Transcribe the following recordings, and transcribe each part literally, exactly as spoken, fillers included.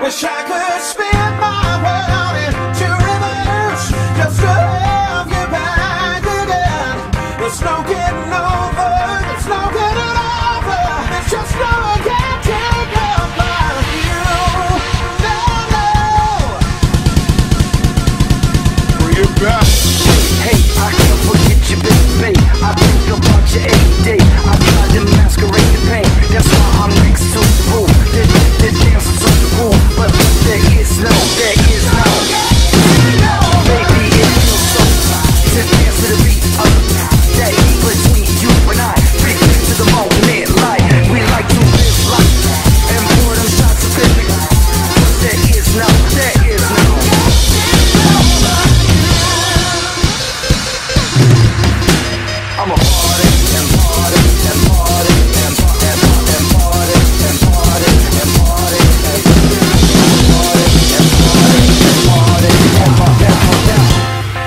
Wish I could spin my world into reverse just to have you back again. There's no getting over, there's no getting over. There's just no one can take up like you. No, no. Bring it back. Hey, I can't forget you, baby. I think about you every day. I try to masquerade the pain. That's why I'm next to the roof. The, the dancers on the roof, but there is no, there is no. Baby, it feels so to dance to the beat of that heat between you and I. Big to the moment, like we like to live life and pour them shots of baby. There is no, there is no. I'm a party and party and party and party and party and party and party and party and party and party and party.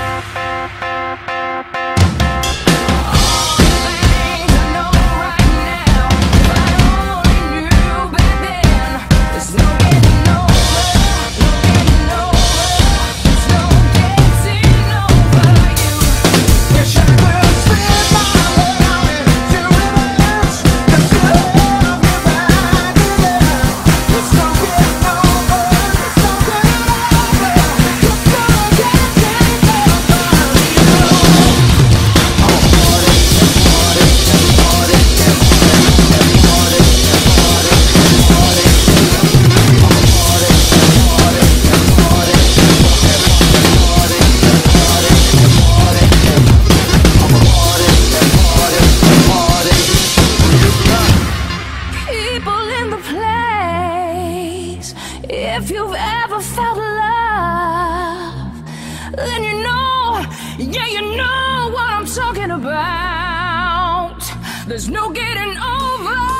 If you've ever felt love, then you know, yeah, you know what I'm talking about. There's no getting over.